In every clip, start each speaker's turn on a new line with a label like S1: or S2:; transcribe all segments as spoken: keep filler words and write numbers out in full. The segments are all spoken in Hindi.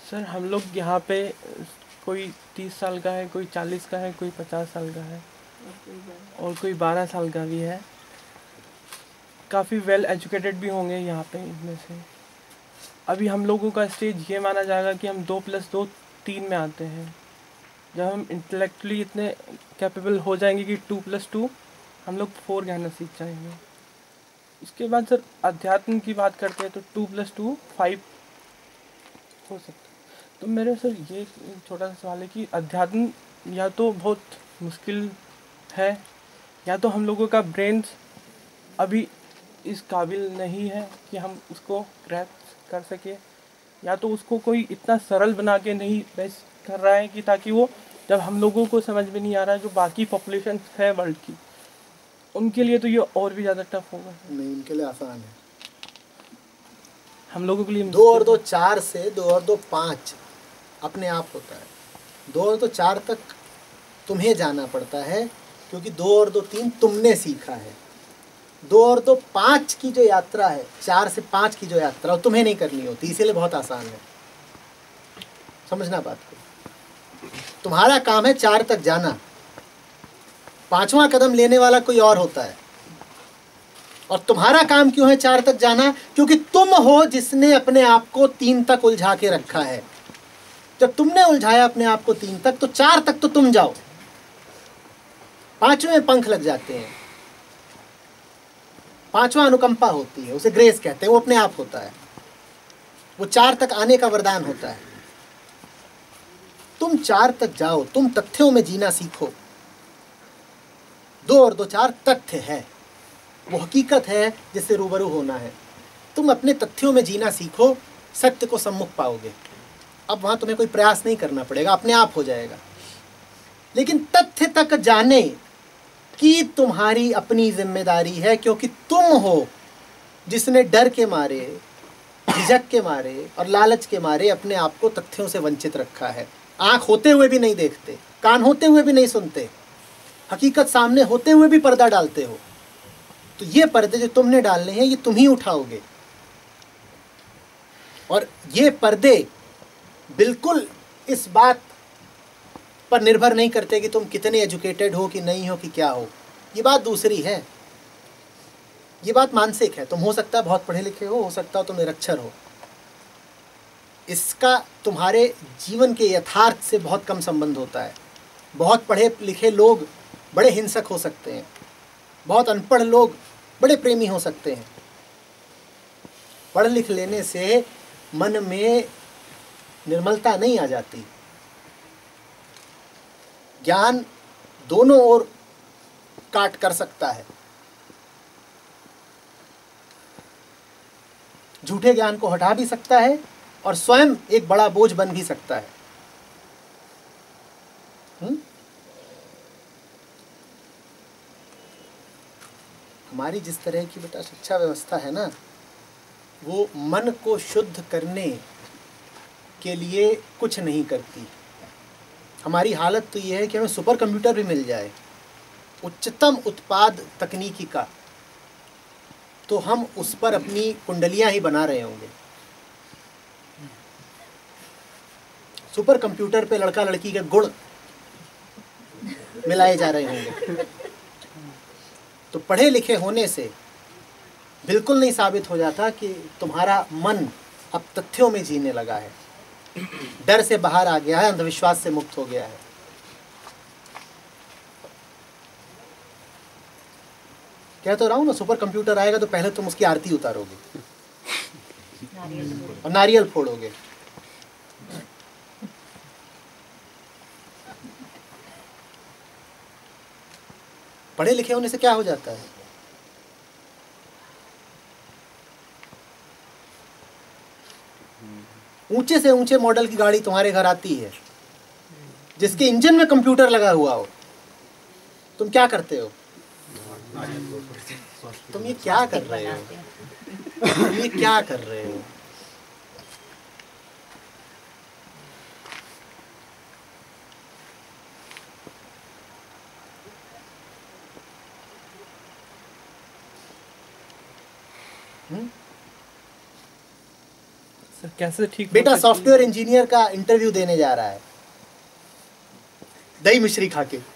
S1: सर हम लोग यहाँ पे कोई तीस साल का है, कोई चालीस का है, कोई पचास साल का है और कोई बारह साल का भी है। काफ़ी वेल एजुकेटेड भी होंगे यहाँ पे इनमें से। अभी हम लोगों का स्टेज ये माना जाएगा कि हम दो प्लस दो तीन में आते हैं। जब हम इंटेलेक्चुअली इतने कैपेबल हो जाएंगे कि टू प्लस टू हम लोग फोर कहना सीख जाएंगे। उसके बाद सर अध्यात्म की बात करते हैं तो टू प्लस टू फाइव हो सकता है। तो मेरे सर ये एक छोटा सा सवाल है कि अध्यात्म या तो बहुत मुश्किल है या तो हम लोगों का ब्रेन अभी इस काबिल नहीं है कि हम उसको ग्रैस्प कर सके, या तो उसको कोई इतना सरल बना के नहीं पेश कर रहा है कि ताकि वो जब हम लोगों को समझ में नहीं आ रहा है जो बाकी पॉपुलेशन है वर्ल्ड की, उनके लिए तो ये और भी ज़्यादा टफ होगा।
S2: नहीं, उनके लिए आसान है।
S1: हम लोगों के लिए
S2: दो और दो चार से दो और दो पाँच अपने आप होता है। दो और दो चार तक तुम्हें जाना पड़ता है क्योंकि दो और दो तीन तुमने सीखा है। दो और दो पाँच की जो यात्रा है, चार से पाँच की जो यात्रा वो तुम्हें नहीं करनी होती, इसीलिए बहुत आसान है। समझना बात को। तुम्हारा काम है चार तक जाना, पांचवा कदम लेने वाला कोई और होता है। और तुम्हारा काम क्यों है चार तक जाना? क्योंकि तुम हो जिसने अपने आप को तीन तक उलझा के रखा है। जब तुमने उलझाया अपने आप को तीन तक तो चार तक तो तुम जाओ, पांचवें पंख लग जाते हैं। पांचवा अनुकंपा होती है, उसे ग्रेस कहते हैं, वो अपने आप होता है। वो चार तक आने का वरदान होता है। तुम चार तक जाओ, तुम तथ्यों में जीना सीखो। दो और दो चार तथ्य है, वो हकीकत है जिससे रूबरू होना है। तुम अपने तथ्यों में जीना सीखो, सत्य को सम्मुख पाओगे। अब वहां तुम्हें कोई प्रयास नहीं करना पड़ेगा, अपने आप हो जाएगा। लेकिन तथ्य तक जाने की तुम्हारी अपनी जिम्मेदारी है, क्योंकि तुम हो जिसने डर के मारे, झिझक के मारे और लालच के मारे अपने आप को तथ्यों से वंचित रखा है। आंख होते हुए भी नहीं देखते, कान होते हुए भी नहीं सुनते, हकीकत सामने होते हुए भी पर्दा डालते हो। तो ये पर्दे जो तुमने डालने हैं ये तुम ही उठाओगे। और ये पर्दे बिल्कुल इस बात पर निर्भर नहीं करते कि तुम कितने एजुकेटेड हो कि नहीं हो कि क्या हो। ये बात दूसरी है, ये बात मानसिक है। तुम हो सकता है बहुत पढ़े लिखे हो, हो सकता हो तुम निरक्षर हो। इसका तुम्हारे जीवन के यथार्थ से बहुत कम संबंध होता है। बहुत पढ़े लिखे लोग बड़े हिंसक हो सकते हैं, बहुत अनपढ़ लोग बड़े प्रेमी हो सकते हैं। पढ़ लिख लेने से मन में निर्मलता नहीं आ जाती। ज्ञान दोनों ओर काट कर सकता है। झूठे ज्ञान को हटा भी सकता है और स्वयं एक बड़ा बोझ बन भी सकता है। हुँ? हमारी जिस तरह की बेटा शिक्षा व्यवस्था है ना, वो मन को शुद्ध करने के लिए कुछ नहीं करती। हमारी हालत तो ये है कि हमें सुपर कंप्यूटर भी मिल जाए, उच्चतम उत्पाद तकनीकी का, तो हम उस पर अपनी कुंडलियां ही बना रहे होंगे। सुपर कंप्यूटर पे लड़का लड़की के गुण मिलाए जा रहे होंगे। तो पढ़े लिखे होने से बिल्कुल नहीं साबित हो जाता कि तुम्हारा मन अब तथ्यों में जीने लगा है, डर से बाहर आ गया है, अंधविश्वास से मुक्त हो गया है। कह तो रहा हूं ना, सुपर कंप्यूटर आएगा तो पहले तुम उसकी आरती उतारोगे और नारियल फोड़ोगे। पढ़े लिखे होने से क्या हो जाता है? ऊंचे से ऊंचे मॉडल की गाड़ी तुम्हारे घर आती है जिसके इंजन में कंप्यूटर लगा हुआ हो। तुम क्या करते हो? तुम ये क्या कर रहे हो? तुम ये क्या कर रहे हो?
S1: कैसे ठीक हो
S2: बेटा
S1: सकती है?
S2: सॉफ्टवेयर इंजीनियर का इंटरव्यू देने जा रहा है, दही मिश्री खा के।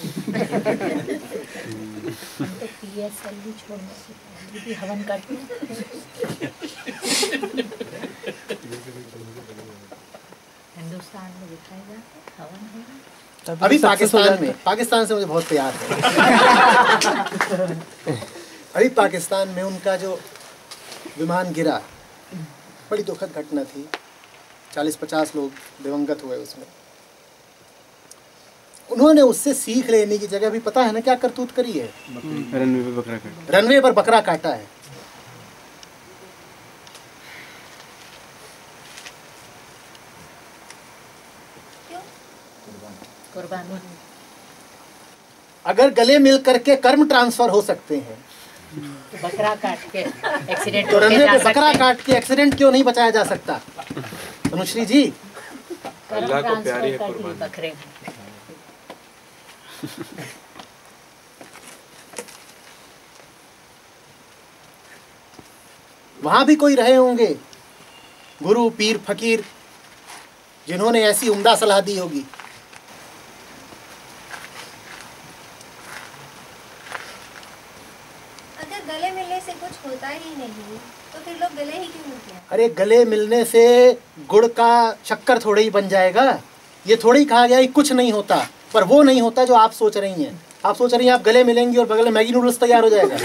S3: तो पीएसएलवी छोड़ने से पहले भी हवन करते हैं। हिंदुस्तान में दिखाई जाता है हवन है।
S1: तभी
S2: अभी
S1: success हो
S2: पाकिस्तान
S1: जाता
S2: में,
S1: है।
S2: पाकिस्तान से मुझे बहुत प्यार है। अभी पाकिस्तान में उनका जो विमान गिरा, बड़ी दुखद घटना थी, चालीस पचास लोग दिवंगत हुए उसमें। उन्होंने उससे सीख लेने की जगह भी पता है ना क्या करतूत करी है?
S4: रनवे पे बकरा काटा।
S2: रनवे पर बकरा काटा है।
S3: कुर्बानी।
S2: अगर गले मिल करके कर्म ट्रांसफर हो सकते हैं
S3: बकरा काट के एक्सीडेंट
S2: तो रनवे पे बकरा काट के एक्सीडेंट क्यों नहीं बचाया जा सकता? तनुश्री जी,
S3: अल्लाह को प्यारी है कुर्बानी। बकरे
S2: वहां भी कोई रहे होंगे गुरु पीर फकीर जिन्होंने ऐसी उम्दा सलाह दी होगी।
S5: अगर गले मिलने से कुछ होता ही नहीं तो फिर लोग गले ही क्यों मिलते हैं?
S2: अरे गले मिलने से गुड़ का शक्कर थोड़े ही बन जाएगा। ये थोड़ी ही कहा गया कि कुछ नहीं होता, पर वो नहीं होता जो आप सोच रही हैं। आप सोच रही हैं आप गले मिलेंगी और बगल में मैगी नूडल्स तैयार हो जाएगा।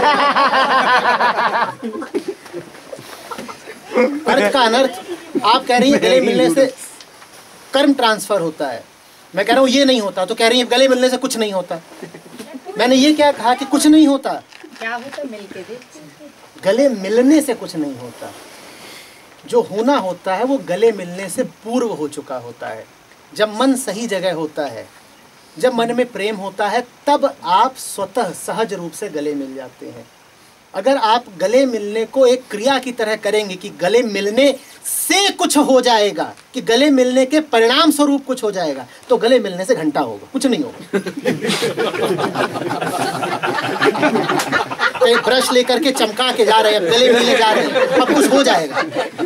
S2: अर्थ का अनर्थ। आप कह रही हैं गले मिलने से कर्म ट्रांसफर होता है, मैं कह रहा हूँ ये नहीं होता, तो कह रही है गले मिलने से कुछ नहीं होता। मैंने ये क्या कहा कि कुछ नहीं होता,
S3: क्या होता मिलके देख।
S2: गले मिलने से कुछ नहीं होता। जो होना होता है वो गले मिलने से पूर्व हो चुका होता है। जब मन सही जगह होता है, जब मन में प्रेम होता है, तब आप स्वतः सहज रूप से गले मिल जाते हैं। अगर आप गले मिलने को एक क्रिया की तरह करेंगे कि गले मिलने से कुछ हो जाएगा, कि गले मिलने के परिणाम स्वरूप कुछ हो जाएगा, तो गले मिलने से घंटा होगा, कुछ नहीं होगा। तो एक ब्रश लेकर के चमका के जा रहे हैं, अब गले मिलने जा रहे हैं, अब कुछ हो जाएगा।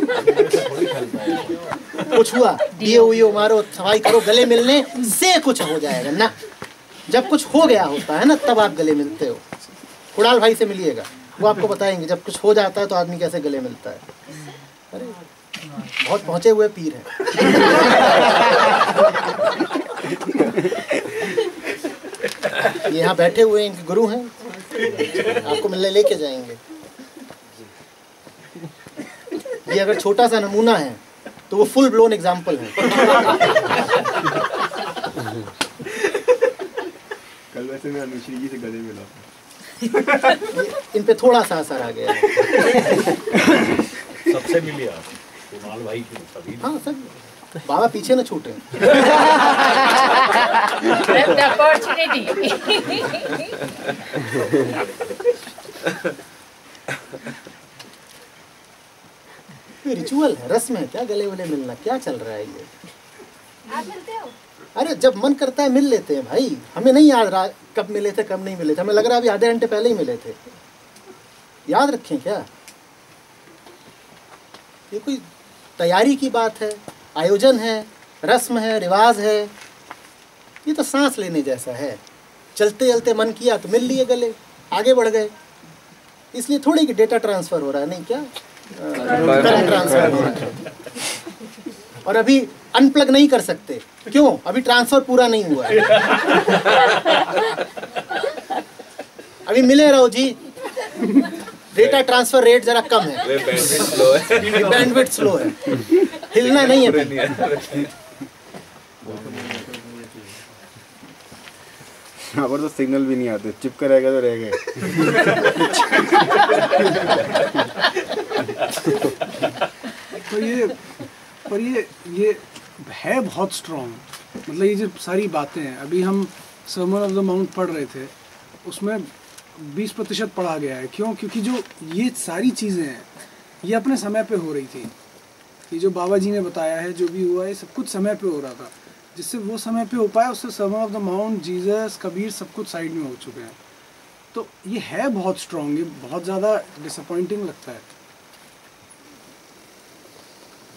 S2: कुछ हुआ, दिए हुए मारो, सफाई करो, गले मिलने से कुछ हो जाएगा ना। जब कुछ हो गया होता है ना, तब आप गले मिलते हो। कुणाल भाई से मिलिएगा, वो आपको बताएंगे जब कुछ हो जाता है तो आदमी कैसे गले मिलता है। अरे बहुत पहुंचे हुए पीर हैं। ये यहाँ बैठे हुए इनके गुरु हैं, आपको मिलने लेके जाएंगे। ये अगर छोटा सा नमूना है तो वो फुल ब्लोन एग्जाम्पल है।
S4: कल वैसे मैं अनुश्री जी से गले मिला,
S2: इन पे थोड़ा सा असर आ गया है।
S6: सबसे मिली आप कुणाल भाई की सभी।
S2: हाँ सब बाबा पीछे न छूटे। ये रिचुअल है, रस्म है, क्या गले वले मिलना, क्या चल रहा है ये?
S5: आप मिलते हो?
S2: अरे जब मन करता है मिल लेते हैं भाई। हमें नहीं याद रहा कब मिले थे कब नहीं मिले थे, हमें लग रहा है अभी आधे घंटे पहले ही मिले थे। याद रखें क्या? ये कोई तैयारी की बात है, आयोजन है, रस्म है, रिवाज है। ये तो सांस लेने जैसा है। चलते चलते मन किया तो मिल लिए गले, आगे बढ़ गए। इसलिए थोड़ी कि डेटा ट्रांसफर हो रहा है, नहीं क्या करंट ट्रांसफर हो रहा है। और अभी अनप्लग नहीं कर सकते, क्यों? अभी ट्रांसफर पूरा नहीं हुआ है। अभी मिले रहो जी, डेटा ट्रांसफर रेट जरा कम है, बैंडविड्थ स्लो है, हिलना नहीं है।
S4: यहाँ पर तो सिग्नल भी नहीं आते, चिपका रहेगा तो रह गए।
S7: तो ये पर ये ये है बहुत स्ट्रॉन्ग। मतलब ये जो सारी बातें हैं, अभी हम सर्मन ऑफ द माउंट पढ़ रहे थे, उसमें बीस प्रतिशत पढ़ा गया है। क्यों? क्योंकि जो ये सारी चीज़ें हैं ये अपने समय पे हो रही थी। ये जो बाबा जी ने बताया है, जो भी हुआ है, सब कुछ समय पे हो रहा था। जिससे वो समय पे हो पाया, उससे sermon of the mount, Jesus, Kabir, सब कुछ साइड में हो चुके हैं। तो ये है बहुत स्ट्रॉन्ग। ये बहुत ज़्यादा डिसअपॉइंटिंग लगता है।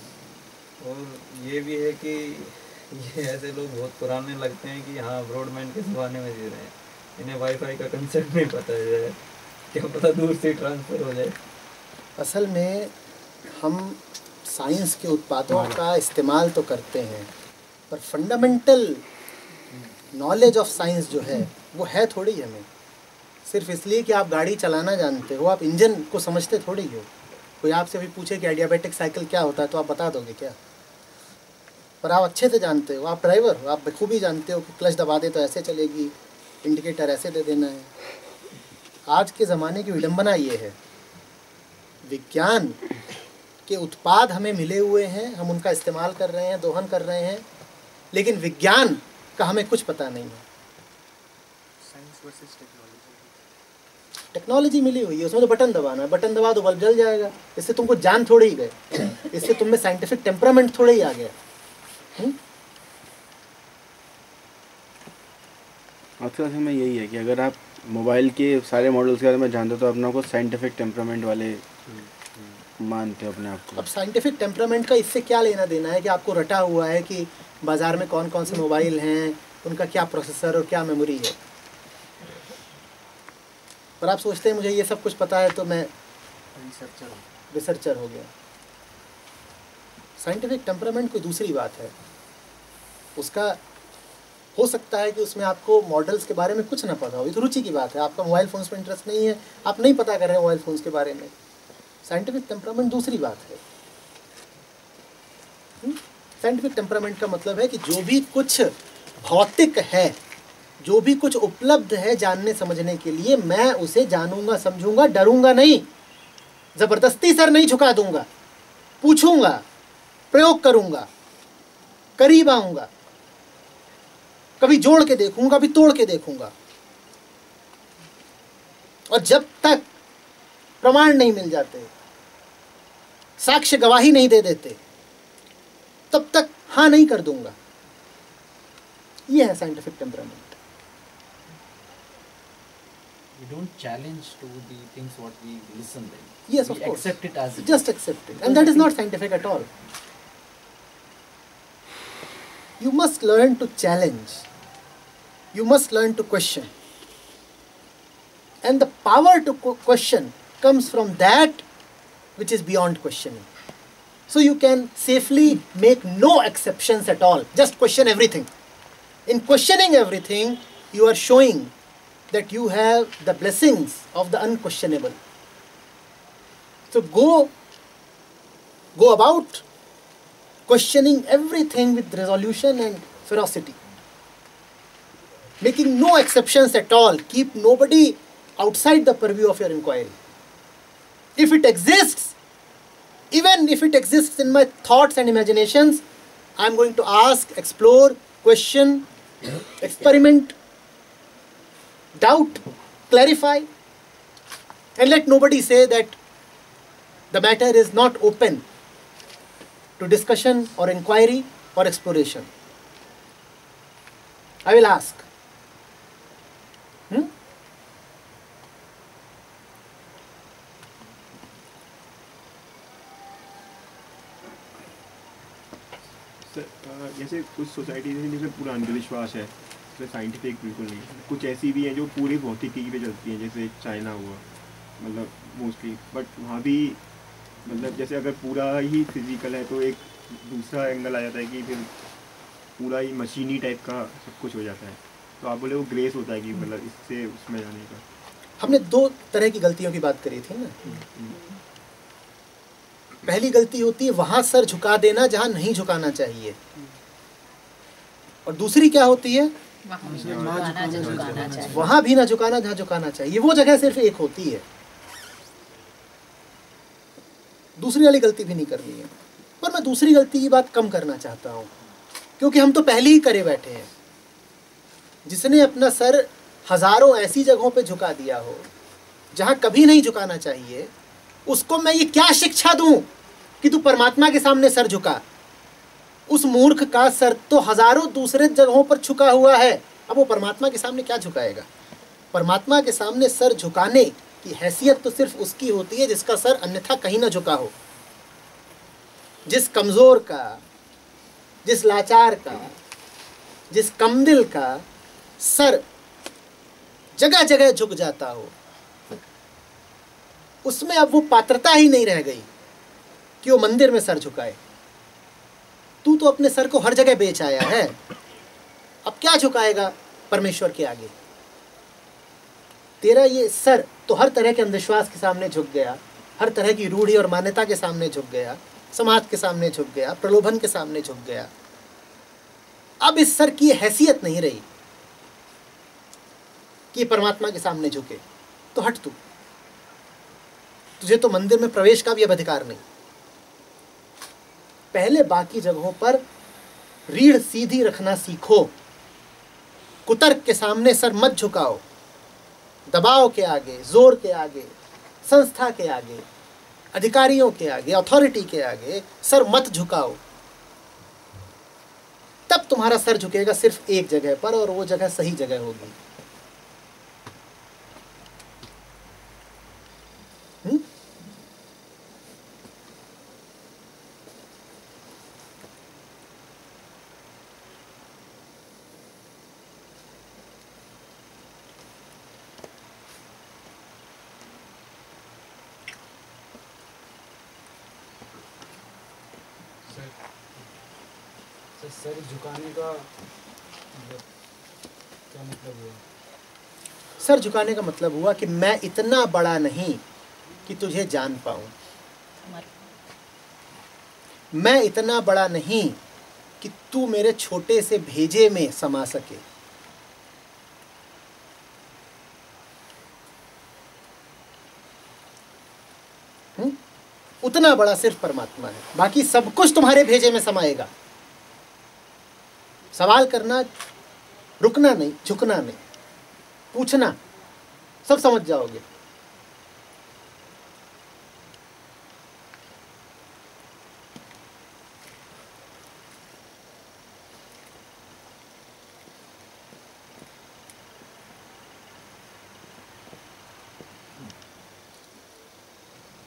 S8: और ये भी है कि ये ऐसे लोग बहुत पुराने लगते हैं कि हाँ ब्रॉडबैंड के ज़माने में जी रहे हैं, इन्हें वाईफाई का कंसेप्ट नहीं पता है, क्या पता दूर से ट्रांसफ़र हो जाए।
S2: असल में हम साइंस के उत्पादों का इस्तेमाल तो करते हैं, पर फंडामेंटल नॉलेज ऑफ साइंस जो है वो है थोड़ी हमें। सिर्फ इसलिए कि आप गाड़ी चलाना जानते हो, आप इंजन को समझते थोड़ी हो। कोई आपसे भी पूछे कि एडियाबेटिक साइकिल क्या होता है तो आप बता दोगे क्या? पर आप अच्छे से जानते हो, आप ड्राइवर हो, आप बखूबी जानते हो कि क्लच दबा दे तो ऐसे चलेगी, इंडिकेटर ऐसे दे देना है। आज के ज़माने की विडंबना ये है, विज्ञान के उत्पाद हमें मिले हुए हैं, हम उनका इस्तेमाल कर रहे हैं, दोहन कर रहे हैं, लेकिन विज्ञान का हमें कुछ पता नहीं है।
S1: साइंस वर्सेस टेक्नोलॉजी
S2: टेक्नोलॉजी मिली हुई है, उसमें तो बटन दबाना है, बटन दबा दो बल्ब जल जाएगा। इससे तुमको जान थोड़ी ही गए, इससे तुम में साइंटिफिक टेम्परामेंट थोड़े ही आ गया।
S4: आजकल समय यही है कि अगर आप मोबाइल के सारे मॉडल्स के बारे में जानते हो तो अपने आप को साइंटिफिक टेम्परामेंट वाले मानते हो अपने आप को।
S2: अब साइंटिफिक टेम्परामेंट का इससे क्या लेना देना है कि आपको रटा हुआ है कि बाज़ार में कौन कौन से मोबाइल हैं, उनका क्या प्रोसेसर और क्या मेमोरी है। पर आप सोचते हैं मुझे ये सब कुछ पता है तो मैं
S1: रिसर्चर
S2: रिसर्चर हो गया। साइंटिफिक टेम्परामेंट कोई दूसरी बात है। उसका हो सकता है कि उसमें आपको मॉडल्स के बारे में कुछ ना पता हो, ये तो रुचि की बात है। आपका मोबाइल फ़ोन्स में इंटरेस्ट नहीं है, आप नहीं पता कर रहे हैं मोबाइल फ़ोन्स के बारे में। साइंटिफिक टेम्परामेंट दूसरी बात है। साइंटिफिक टेम्परामेंट का मतलब है कि जो भी कुछ भौतिक है, जो भी कुछ उपलब्ध है जानने समझने के लिए, मैं उसे जानूंगा, समझूंगा, डरूंगा नहीं, ज़बरदस्ती सर नहीं झुका दूंगा, पूछूंगा, प्रयोग करूंगा, करीब आऊंगा, कभी जोड़ के देखूंगा, कभी तोड़ के देखूंगा। और जब तक प्रमाण नहीं मिल जाते, साक्ष्य गवाही नहीं दे देते, तब तक हाँ नहीं कर दूंगा। ये है scientific temperament.
S6: We don't challenge to the things what we listen then.
S2: Yes,
S6: we
S2: of course.
S6: accept it as it
S2: Just accept it. And that is not scientific at all. You must learn to challenge. You must learn to question. And the power to question comes from that which is beyond questioning. So you can safely make no exceptions at all. Just question everything. In questioning everything, you are showing that you have the blessings of the unquestionable. So go, go about questioning everything with resolution and ferocity. Making no exceptions at all. Keep nobody outside the purview of your inquiry. If it exists, even if it exists in my thoughts and imaginations, I am going to ask, explore, question, experiment, doubt, clarify, and let nobody say that the matter is not open to discussion or inquiry or exploration. I will ask. Hmm?
S9: Sir जैसे कुछ सोसाइटी है जिसमें पूरा अंधविश्वास है, उसमें साइंटिफिक बिल्कुल नहीं, कुछ ऐसी भी हैं जो पूरी भौतिकी पे चलती हैं, जैसे चाइना हुआ, मतलब मोस्टली। बट वहाँ भी मतलब जैसे अगर पूरा ही फिजिकल है तो एक दूसरा एंगल आ जाता है कि फिर पूरा ही मशीनी टाइप का सब कुछ हो जाता है। तो आप बोले वो ग्रेस होता है कि मतलब इससे उसमें जाने का।
S2: हमने दो तरह की गलतियों की बात करी थी ना। पहली गलती होती है वहां सर झुका देना जहां नहीं झुकाना चाहिए, और दूसरी क्या होती है वहां भी ना झुकाना जहां झुकाना चाहिए। वो जगह सिर्फ एक होती है, दूसरी वाली गलती भी नहीं करनी है। पर मैं दूसरी गलती की बात कम करना चाहता हूं, क्योंकि हम तो पहले ही करे बैठे हैं। जिसने अपना सर हजारों ऐसी जगहों पे झुका दिया हो जहां कभी नहीं झुकाना चाहिए, उसको मैं ये क्या शिक्षा दूं कि तू परमात्मा के सामने सर झुका। उस मूर्ख का सर तो हजारों दूसरे जगहों पर झुका हुआ है, अब वो परमात्मा के सामने क्या झुकाएगा। परमात्मा के सामने सर झुकाने की हैसियत तो सिर्फ उसकी होती है जिसका सर अन्यथा कहीं ना झुका हो। जिस कमज़ोर का, जिस लाचार का, जिस कमदिल का सर जगह जगह झुक जाता हो, उसमें अब वो पात्रता ही नहीं रह गई कि वो मंदिर में सर झुकाए। तू तो अपने सर को हर जगह बेच आया है, अब क्या झुकाएगा परमेश्वर के आगे? तेरा ये सर तो हर तरह के अंधविश्वास के सामने झुक गया, हर तरह की रूढ़ी और मान्यता के सामने झुक गया, समाज के सामने झुक गया, प्रलोभन के सामने झुक गया। अब इस सर की हैसियत नहीं रही कि परमात्मा के सामने झुके, तो हट तू, तुझे तो मंदिर में प्रवेश का भी अब अधिकार नहीं। पहले बाकी जगहों पर रीढ़ सीधी रखना सीखो, कुतर्क के सामने सर मत झुकाओ, दबाव के आगे, जोर के आगे, संस्था के आगे, अधिकारियों के आगे, अथॉरिटी के आगे सर मत झुकाओ। तब तुम्हारा सर झुकेगा सिर्फ एक जगह पर, और वो जगह सही जगह होगी। हुँ?
S7: सर सर झुकाने का मतलब क्या मतलब हुआ?
S2: सर झुकाने का मतलब हुआ कि मैं इतना बड़ा नहीं कि तुझे जान पाऊं, मैं इतना बड़ा नहीं कि तू मेरे छोटे से भेजे में समा सके। हुँ? उतना बड़ा सिर्फ परमात्मा है, बाकी सब कुछ तुम्हारे भेजे में समाएगा। सवाल करना, रुकना नहीं, झुकना नहीं, पूछना, सब समझ जाओगे।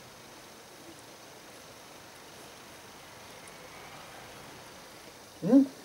S2: हम्म